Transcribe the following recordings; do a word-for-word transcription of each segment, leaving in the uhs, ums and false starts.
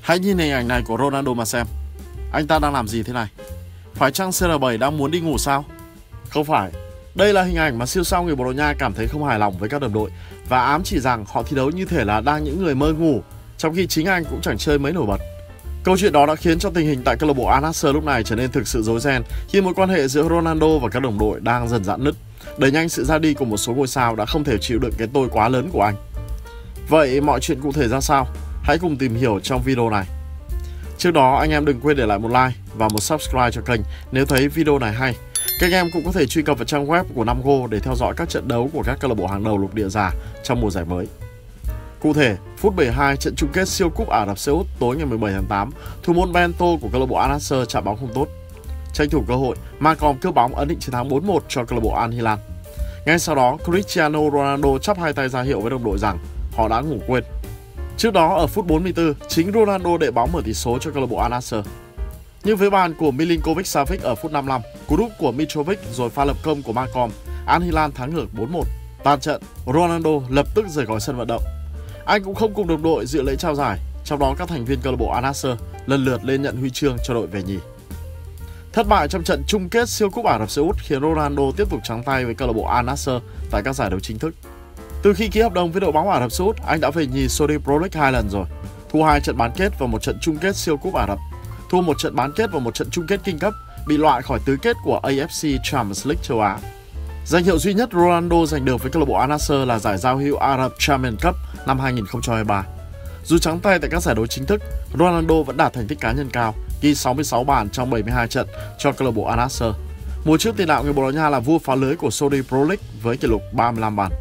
Hãy nhìn hình ảnh này của Ronaldo mà xem. Anh ta đang làm gì thế này? Phải chăng xê rờ bảy đang muốn đi ngủ sao? Không phải. Đây là hình ảnh mà siêu sao người Bồ Đào Nha cảm thấy không hài lòng với các đồng đội và ám chỉ rằng họ thi đấu như thể là đang những người mơ ngủ, trong khi chính anh cũng chẳng chơi mấy nổi bật. Câu chuyện đó đã khiến cho tình hình tại câu lạc bộ Al Nassr lúc này trở nên thực sự rối ren khi mối quan hệ giữa Ronaldo và các đồng đội đang dần rạn nứt, đẩy nhanh sự ra đi của một số ngôi sao đã không thể chịu đựng cái tôi quá lớn của anh. Vậy mọi chuyện cụ thể ra sao? Hãy cùng tìm hiểu trong video này. Trước đó anh em đừng quên để lại một like và một subscribe cho kênh nếu thấy video này hay. Các anh em cũng có thể truy cập vào trang web của năm Go để theo dõi các trận đấu của các câu lạc bộ hàng đầu lục địa già trong mùa giải mới. Cụ thể, phút bảy mươi hai trận chung kết siêu cúp Ả Rập Xê Út tối ngày mười bảy tháng tám, thủ môn Bento của câu lạc bộ Al Nassr chạm bóng không tốt. Tranh thủ cơ hội, Malcolm cướp bóng ấn định chiến thắng bốn một cho câu lạc bộ Al Hilal. Ngay sau đó, Cristiano Ronaldo chắp hai tay ra hiệu với đồng đội rằng họ đã ngủ quên. Trước đó ở phút bốn mươi tư, chính Ronaldo đệ bóng mở tỷ số cho câu lạc bộ Al Nassr. Nhưng với bàn của Milinkovic-Savic ở phút năm mươi lăm, cú đúp của Mitrovic rồi pha lập công của Malcolm, Al Hilal thắng ngược bốn một. Tan trận, Ronaldo lập tức rời khỏi sân vận động. Anh cũng không cùng đồng đội dự lễ trao giải, trong đó các thành viên câu lạc bộ Al Nassr lần lượt lên nhận huy chương cho đội về nhì. Thất bại trong trận chung kết siêu cúp Ả Rập Xê Út khiến Ronaldo tiếp tục trắng tay với câu lạc bộ Al Nassr tại các giải đấu chính thức. Từ khi ký hợp đồng với đội bóng Ả Rập Xê Út, anh đã về nhì Saudi Pro League hai lần rồi, thua hai trận bán kết và một trận chung kết siêu cúp Ả Rập, thua một trận bán kết và một trận chung kết kinh cấp, bị loại khỏi tứ kết của a ép xê Champions League châu Á. Danh hiệu duy nhất Ronaldo giành được với câu lạc bộ Al Nassr là giải giao hữu Arab Champions Cup năm hai nghìn không trăm hai mươi ba. Dù trắng tay tại các giải đấu chính thức, Ronaldo vẫn đạt thành tích cá nhân cao, ghi sáu mươi sáu bàn trong bảy mươi hai trận cho câu lạc bộ Al Nassr. Mùa trước tiền đạo người Bồ Đào Nha là vua phá lưới của Saudi Pro League với kỷ lục ba mươi lăm bàn.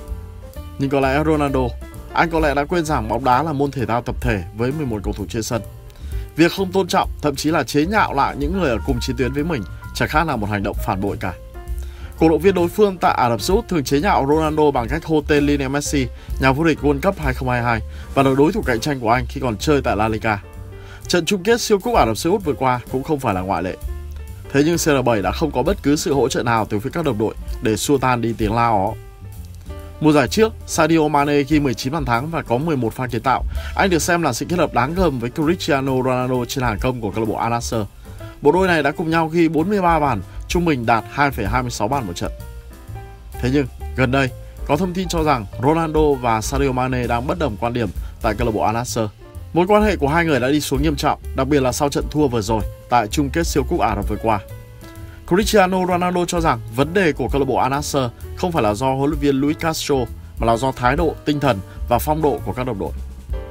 Nhưng có lẽ Ronaldo, anh có lẽ đã quên rằng bóng đá là môn thể thao tập thể với mười một cầu thủ trên sân. Việc không tôn trọng, thậm chí là chế nhạo lại những người ở cùng chiến tuyến với mình chẳng khác là một hành động phản bội cả. Cổ động viên đối phương tại Ả Rập Xê Út thường chế nhạo Ronaldo bằng cách hô tên Lionel Messi, nhà vô địch World Cup hai không hai hai và là đối thủ cạnh tranh của anh khi còn chơi tại La Liga. Trận chung kết siêu cúp Ả Rập Xê Út vừa qua cũng không phải là ngoại lệ. Thế nhưng xê rờ bảy đã không có bất cứ sự hỗ trợ nào từ phía các đồng đội để xua tan đi tiếng la ó. Mùa giải trước, Sadio Mane ghi mười chín bàn thắng và có mười một pha kiến tạo. Anh được xem là sự kết hợp đáng gờm với Cristiano Ronaldo trên hàng công của câu lạc bộ Al Nassr. Bộ đôi này đã cùng nhau ghi bốn mươi ba bàn, trung bình đạt hai phẩy hai mươi sáu bàn một trận. Thế nhưng, gần đây, có thông tin cho rằng Ronaldo và Sadio Mane đang bất đồng quan điểm tại câu lạc bộ Al Nassr. Mối quan hệ của hai người đã đi xuống nghiêm trọng, đặc biệt là sau trận thua vừa rồi tại chung kết siêu cúp Ả Rập vừa qua. Cristiano Ronaldo cho rằng vấn đề của câu lạc bộ Al Nassr không phải là do huấn luyện viên Luis Castro mà là do thái độ, tinh thần và phong độ của các đồng đội.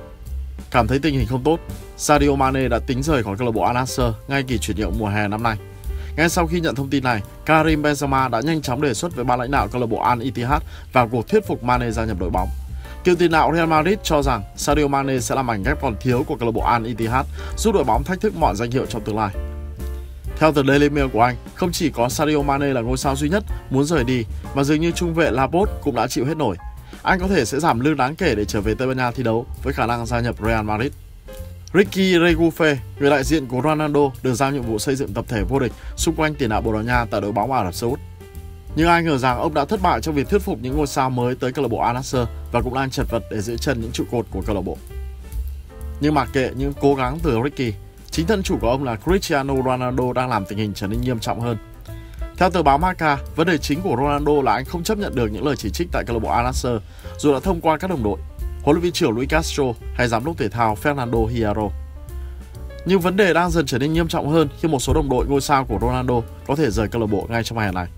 Cảm thấy tình hình không tốt, Sadio Mane đã tính rời khỏi câu lạc bộ Al Nassr ngay kỳ chuyển nhượng mùa hè năm nay. Ngay sau khi nhận thông tin này, Karim Benzema đã nhanh chóng đề xuất với ban lãnh đạo câu lạc bộ Al Ittihad vào cuộc thuyết phục Mane gia nhập đội bóng. Cựu tiền đạo Real Madrid cho rằng Sadio Mane sẽ làm mảnh ghép còn thiếu của câu lạc bộ Al Ittihad, giúp đội bóng thách thức mọi danh hiệu trong tương lai. Theo tờ Daily Mail của Anh, không chỉ có Sadio Mane là ngôi sao duy nhất muốn rời đi, mà dường như trung vệ Laporte cũng đã chịu hết nổi. Anh có thể sẽ giảm lương đáng kể để trở về Tây Ban Nha thi đấu với khả năng gia nhập Real Madrid. Ricky Regufe, người đại diện của Ronaldo, được giao nhiệm vụ xây dựng tập thể vô địch xung quanh tiền đạo Bồ Đào Nha tại đội bóng Ả Rập Xê Út. Nhưng ai ngờ rằng ông đã thất bại trong việc thuyết phục những ngôi sao mới tới câu lạc bộ Al Nassr và cũng đang chật vật để giữ chân những trụ cột của câu lạc bộ. Nhưng mặc kệ những cố gắng từ Ricky, chính thân chủ của ông là Cristiano Ronaldo đang làm tình hình trở nên nghiêm trọng hơn. Theo tờ báo Marca, vấn đề chính của Ronaldo là anh không chấp nhận được những lời chỉ trích tại câu lạc bộ Al Nassr dù đã thông qua các đồng đội, huấn luyện viên trưởng Luis Castro hay giám đốc thể thao Fernando Hierro. Nhưng vấn đề đang dần trở nên nghiêm trọng hơn khi một số đồng đội ngôi sao của Ronaldo có thể rời câu lạc bộ ngay trong hè này.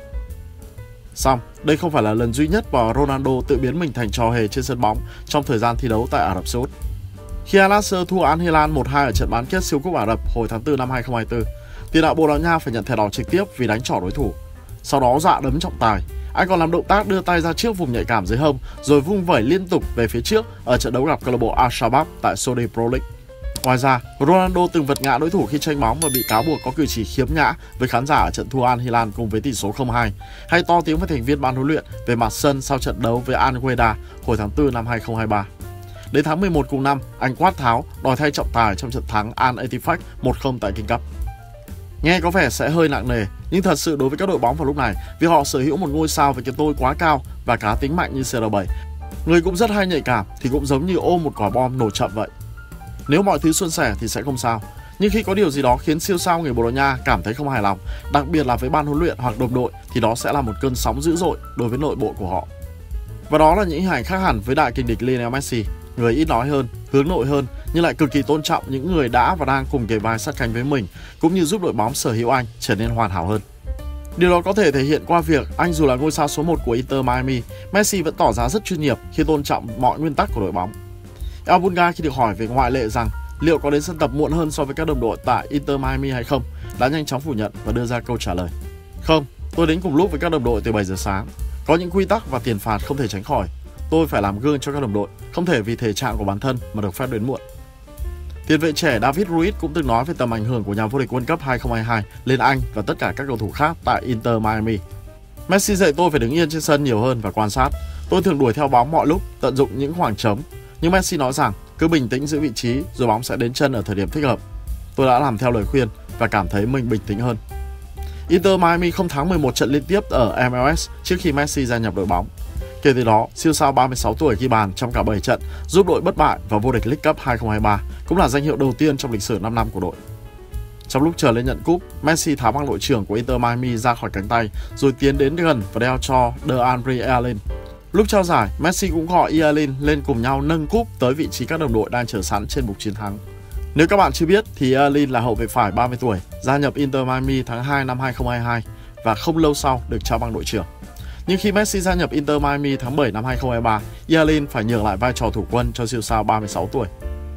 Song, đây không phải là lần duy nhất mà Ronaldo tự biến mình thành trò hề trên sân bóng trong thời gian thi đấu tại Ả Rập Xê Út. Khi Al Nassr thua Al Hilal một hai ở trận bán kết siêu cúp Ả Rập hồi tháng tư năm hai không hai tư, tiền đạo Bồ Đào Nha phải nhận thẻ đỏ trực tiếp vì đánh trỏ đối thủ. Sau đó dọa đấm trọng tài, anh còn làm động tác đưa tay ra trước vùng nhạy cảm dưới hông rồi vung vẩy liên tục về phía trước ở trận đấu gặp câu lạc bộ Al-Shabab tại Saudi Pro League. Ngoài ra, Ronaldo từng vật ngã đối thủ khi tranh bóng và bị cáo buộc có cử chỉ khiếm nhã với khán giả ở trận thua Al Hilal cùng với tỷ số không hai, hay to tiếng với thành viên ban huấn luyện về mặt sân sau trận đấu với Al Wehda hồi tháng tư năm hai không hai ba. Đến tháng mười một cùng năm, anh quát tháo đòi thay trọng tài trong trận thắng Al Ettifaq một không tại King Cup. Nghe có vẻ sẽ hơi nặng nề, nhưng thật sự đối với các đội bóng vào lúc này, vì họ sở hữu một ngôi sao với cái tôi quá cao và cá tính mạnh như xê rờ bảy, người cũng rất hay nhạy cảm thì cũng giống như ôm một quả bom nổ chậm vậy. Nếu mọi thứ suôn sẻ thì sẽ không sao. Nhưng khi có điều gì đó khiến siêu sao người Bồ Đào Nha cảm thấy không hài lòng, đặc biệt là với ban huấn luyện hoặc đồng đội, thì đó sẽ là một cơn sóng dữ dội đối với nội bộ của họ. Và đó là những hình ảnh khác hẳn với đại kình địch Lionel Messi, người ít nói hơn, hướng nội hơn nhưng lại cực kỳ tôn trọng những người đã và đang cùng kề vai sát cánh với mình, cũng như giúp đội bóng sở hữu anh trở nên hoàn hảo hơn. Điều đó có thể thể hiện qua việc anh dù là ngôi sao số một của Inter Miami, Messi vẫn tỏ ra rất chuyên nghiệp khi tôn trọng mọi nguyên tắc của đội bóng. El Bunga khi được hỏi về ngoại lệ rằng liệu có đến sân tập muộn hơn so với các đồng đội tại Inter Miami hay không, đã nhanh chóng phủ nhận và đưa ra câu trả lời: "Không, tôi đến cùng lúc với các đồng đội từ bảy giờ sáng. Có những quy tắc và tiền phạt không thể tránh khỏi. Tôi phải làm gương cho các đồng đội, không thể vì thể trạng của bản thân mà được phép đến muộn." Tiền vệ trẻ David Luiz cũng từng nói về tầm ảnh hưởng của nhà vô địch World Cup hai không hai hai lên anh và tất cả các cầu thủ khác tại Inter Miami. "Messi dạy tôi phải đứng yên trên sân nhiều hơn và quan sát. Tôi thường đuổi theo bóng mọi lúc, tận dụng những khoảng trống. Nhưng Messi nói rằng cứ bình tĩnh giữ vị trí rồi bóng sẽ đến chân ở thời điểm thích hợp. Tôi đã làm theo lời khuyên và cảm thấy mình bình tĩnh hơn." Inter Miami không thắng mười một trận liên tiếp ở em lờ ét trước khi Messi gia nhập đội bóng. Kể từ đó, siêu sao ba mươi sáu tuổi ghi bàn trong cả bảy trận, giúp đội bất bại và vô địch League Cup hai không hai ba, cũng là danh hiệu đầu tiên trong lịch sử năm năm của đội. Trong lúc chờ lên nhận cúp, Messi tháo băng đội trưởng của Inter Miami ra khỏi cánh tay rồi tiến đến gần và đeo cho DeAndre Ayton. Lúc trao giải, Messi cũng gọi Ayton lên cùng nhau nâng cúp tới vị trí các đồng đội đang chờ sẵn trên bục chiến thắng. Nếu các bạn chưa biết thì Ayton là hậu vệ phải ba mươi tuổi, gia nhập Inter Miami tháng hai năm hai không hai hai và không lâu sau được trao băng đội trưởng. Nhưng khi Messi gia nhập Inter Miami tháng bảy năm hai không hai ba, Ayton phải nhường lại vai trò thủ quân cho siêu sao ba mươi sáu tuổi.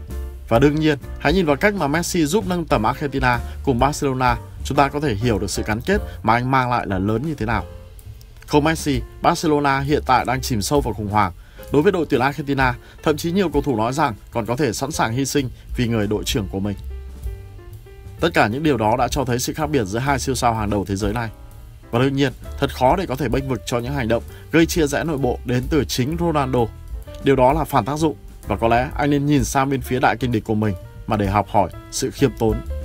Và đương nhiên, hãy nhìn vào cách mà Messi giúp nâng tầm Argentina cùng Barcelona, chúng ta có thể hiểu được sự gắn kết mà anh mang lại là lớn như thế nào. Không Messi, Barcelona hiện tại đang chìm sâu vào khủng hoảng. Đối với đội tuyển Argentina, thậm chí nhiều cầu thủ nói rằng còn có thể sẵn sàng hy sinh vì người đội trưởng của mình. Tất cả những điều đó đã cho thấy sự khác biệt giữa hai siêu sao hàng đầu thế giới này. Và đương nhiên, thật khó để có thể bênh vực cho những hành động gây chia rẽ nội bộ đến từ chính Ronaldo. Điều đó là phản tác dụng và có lẽ anh nên nhìn sang bên phía đại kình địch của mình mà để học hỏi sự khiêm tốn